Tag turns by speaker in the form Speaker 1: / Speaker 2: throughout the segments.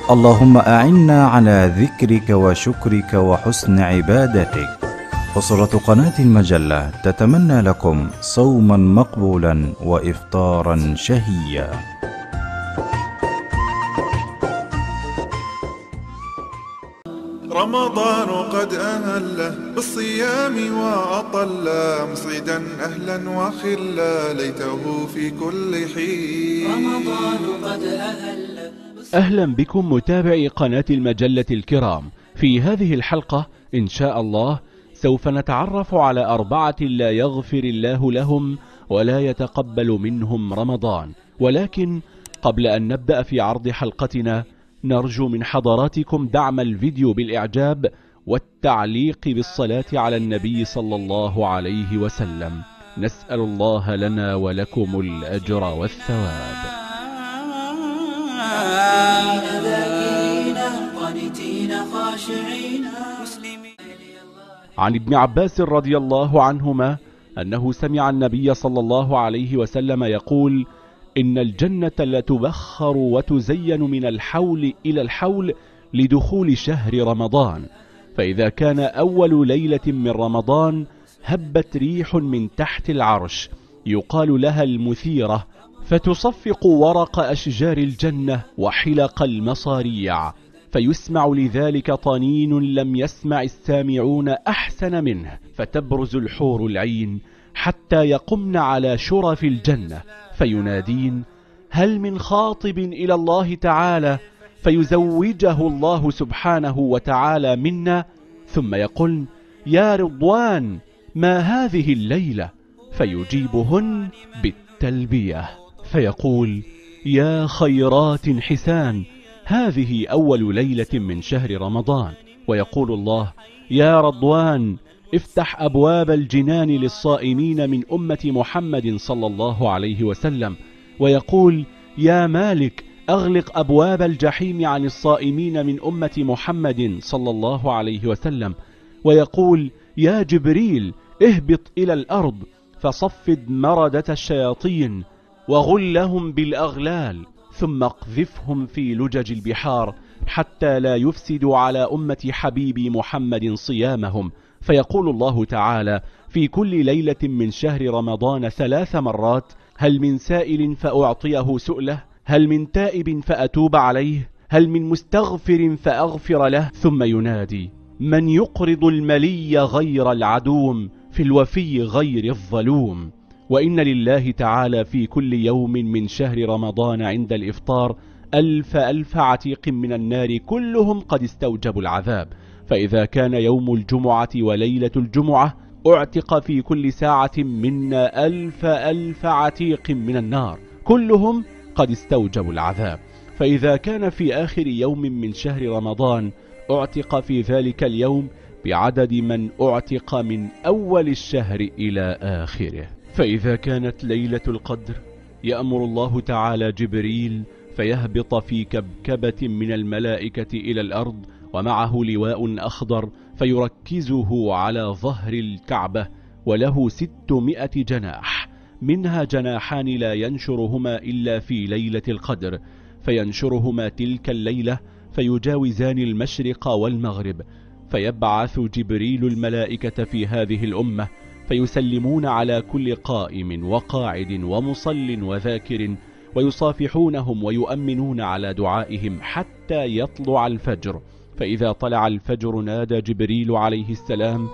Speaker 1: اللهم أعنا على ذكرك وشكرك وحسن عبادتك. أسرة قناة المجلة تتمنى لكم صوما مقبولا وإفطارا شهيا.
Speaker 2: رمضان قد أهله بالصيام وأطله، مسعدا أهلا وخلا ليته في كل حين.
Speaker 3: رمضان قد أهل.
Speaker 4: أهلا بكم متابعي قناة المجلة الكرام. في هذه الحلقة إن شاء الله سوف نتعرف على 4 لا يغفر الله لهم ولا يتقبل منهم رمضان. ولكن قبل أن نبدأ في عرض حلقتنا نرجو من حضراتكم دعم الفيديو بالإعجاب والتعليق بالصلاة على النبي صلى الله عليه وسلم. نسأل الله لنا ولكم الأجر والثواب. عن ابن عباس رضي الله عنهما أنه سمع النبي صلى الله عليه وسلم يقول: إن الجنة لتبخر وتزين من الحول إلى الحول لدخول شهر رمضان، فإذا كان أول ليلة من رمضان هبت ريح من تحت العرش يقال لها المثيرة، فتصفق ورق أشجار الجنة وحلق المصاريع، فيسمع لذلك طنين لم يسمع السامعون أحسن منه، فتبرز الحور العين حتى يقمن على شرف الجنة فينادين: هل من خاطب إلى الله تعالى؟ فيزوجه الله سبحانه وتعالى منا، ثم يقول: يا رضوان ما هذه الليلة؟ فيجيبهن بالتلبية، فيقول: يا خيرات حسان هذه أول ليلة من شهر رمضان. ويقول الله: يا رضوان افتح أبواب الجنان للصائمين من أمة محمد صلى الله عليه وسلم. ويقول: يا مالك أغلق أبواب الجحيم عن الصائمين من أمة محمد صلى الله عليه وسلم. ويقول: يا جبريل اهبط إلى الأرض فصفد مردة الشياطين وغلهم بالأغلال، ثم اقذفهم في لجج البحار حتى لا يفسدوا على أمة حبيبي محمد صيامهم. فيقول الله تعالى في كل ليلة من شهر رمضان 3 مرات: هل من سائل فأعطيه سؤله؟ هل من تائب فأتوب عليه؟ هل من مستغفر فأغفر له؟ ثم ينادي: من يقرض الملي غير العدوم في الوفي غير الظلوم. وإن لله تعالى في كل يوم من شهر رمضان عند الإفطار 1000 عتيق من النار كلهم قد استوجبوا العذاب، فإذا كان يوم الجمعة وليلة الجمعة اعتق في كل ساعة منا 1000 عتيق من النار كلهم قد استوجبوا العذاب. فإذا كان في آخر يوم من شهر رمضان اعتق في ذلك اليوم بعدد من اعتق من أول الشهر إلى آخره. فإذا كانت ليلة القدر يأمر الله تعالى جبريل فيهبط في كبكبة من الملائكة إلى الأرض ومعه لواء أخضر فيركزه على ظهر الكعبة، وله 600 جناح، منها جناحان لا ينشرهما إلا في ليلة القدر، فينشرهما تلك الليلة فيجاوزان المشرق والمغرب، فيبعث جبريل الملائكة في هذه الأمة فيسلمون على كل قائم وقاعد ومصل وذاكر، ويصافحونهم ويؤمنون على دعائهم حتى يطلع الفجر. فإذا طلع الفجر نادى جبريل عليه السلام: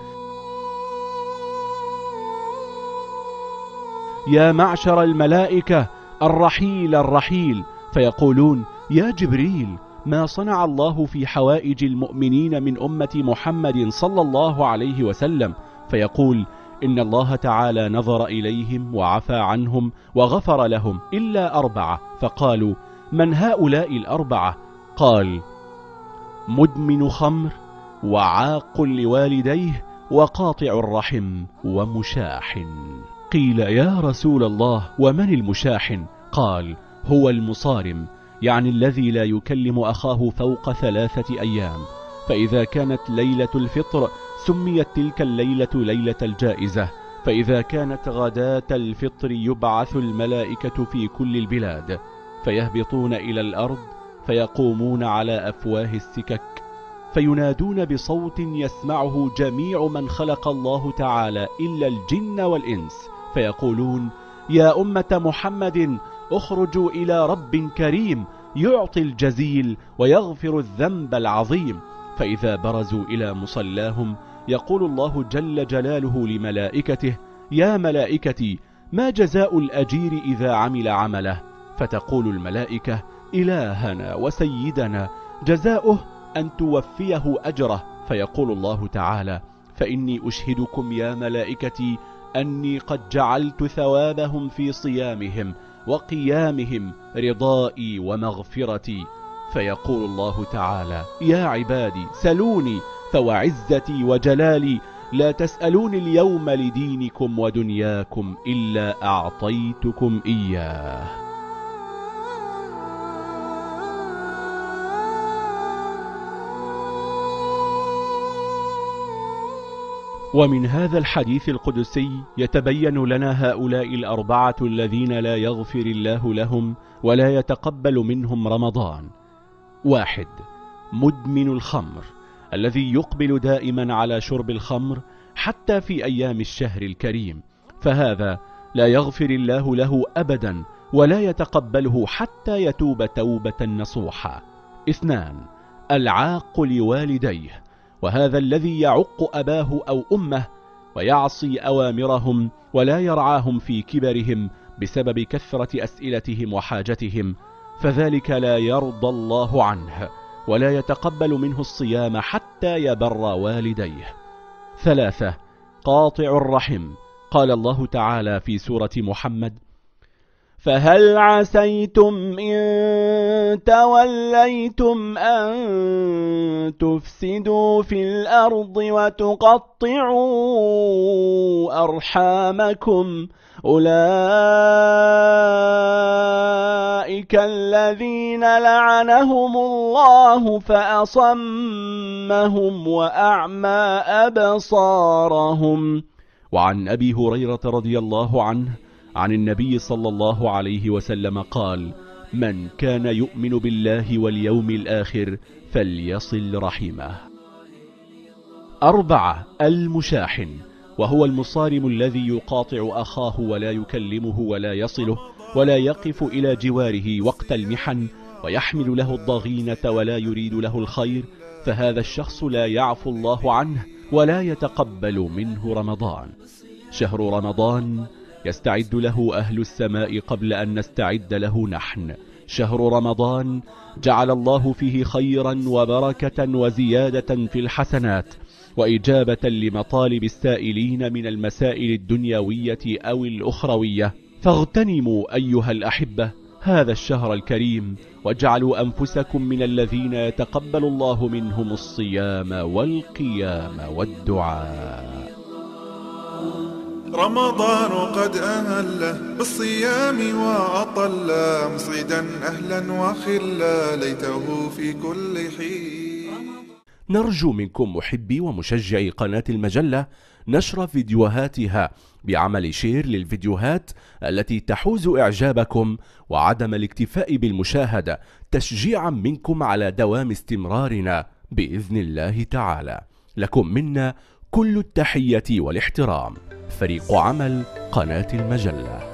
Speaker 4: يا معشر الملائكة الرحيل الرحيل. فيقولون: يا جبريل ما صنع الله في حوائج المؤمنين من أمة محمد صلى الله عليه وسلم؟ فيقول: إن الله تعالى نظر إليهم وعفى عنهم وغفر لهم إلا 4. فقالوا: من هؤلاء ال4؟ قال: مدمن خمر وعاق لوالديه وقاطع الرحم ومشاحن. قيل: يا رسول الله ومن المشاحن؟ قال: هو المصارم، يعني الذي لا يكلم أخاه فوق 3 أيام. فإذا كانت ليلة الفطر سميت تلك الليلة ليلة الجائزة، فإذا كانت غداة الفطر يبعث الملائكة في كل البلاد فيهبطون إلى الأرض فيقومون على أفواه السكك فينادون بصوت يسمعه جميع من خلق الله تعالى إلا الجن والإنس، فيقولون: يا أمة محمد اخرجوا إلى رب كريم يعطي الجزيل ويغفر الذنب العظيم. فإذا برزوا إلى مصلاهم يقول الله جل جلاله لملائكته: يا ملائكتي، ما جزاء الأجير إذا عمل عمله؟ فتقول الملائكة: إلهنا وسيدنا جزاؤه أن توفيه أجره. فيقول الله تعالى: فإني أشهدكم يا ملائكتي أني قد جعلت ثوابهم في صيامهم وقيامهم رضائي ومغفرتي. فيقول الله تعالى: يا عبادي سلوني، فوعزتي وجلالي لا تسألوني اليوم لدينكم ودنياكم إلا أعطيتكم إياه. ومن هذا الحديث القدسي يتبين لنا هؤلاء الأربعة الذين لا يغفر الله لهم ولا يتقبل منهم رمضان. 1. مدمن الخمر، الذي يقبل دائما على شرب الخمر حتى في أيام الشهر الكريم، فهذا لا يغفر الله له أبدا ولا يتقبله حتى يتوب توبة نصوحة. 2. العاق لوالديه، وهذا الذي يعق أباه أو أمه ويعصي أوامرهم ولا يرعاهم في كبرهم بسبب كثرة أسئلتهم وحاجتهم، فذلك لا يرضى الله عنه ولا يتقبل منه الصيام حتى يبر والديه. 3. قاطع الرحم، قال الله تعالى في سورة محمد: فهل عسيتم إن توليتم أن تفسدوا في الأرض وتقطعوا أرحامكم، أولئك الذين لعنهم الله فأصمهم وأعمى أبصارهم. وعن أبي هريرة رضي الله عنه عن النبي صلى الله عليه وسلم قال: من كان يؤمن بالله واليوم الآخر فليصل رحمه. 4. المشاحن، وهو المصارم الذي يقاطع أخاه ولا يكلمه ولا يصله ولا يقف إلى جواره وقت المحن ويحمل له الضغينة ولا يريد له الخير، فهذا الشخص لا يعفو الله عنه ولا يتقبل منه رمضان. شهر رمضان يستعد له أهل السماء قبل أن نستعد له نحن. شهر رمضان جعل الله فيه خيرا وبركة وزيادة في الحسنات وإجابة لمطالب السائلين من المسائل الدنيوية أو الأخروية، فاغتنموا أيها الأحبة هذا الشهر الكريم واجعلوا أنفسكم من الذين يتقبل الله منهم الصيام والقيام والدعاء.
Speaker 2: رمضان قد أهله بالصيام وأطله، مسعدا أهلا وخلا ليته في كل حين.
Speaker 4: نرجو منكم محبي ومشجعي قناة المجلة نشر فيديوهاتها بعمل شير للفيديوهات التي تحوز إعجابكم وعدم الاكتفاء بالمشاهدة، تشجيعا منكم على دوام استمرارنا بإذن الله تعالى. لكم منا كل التحية والاحترام. فريق عمل قناة المجلة.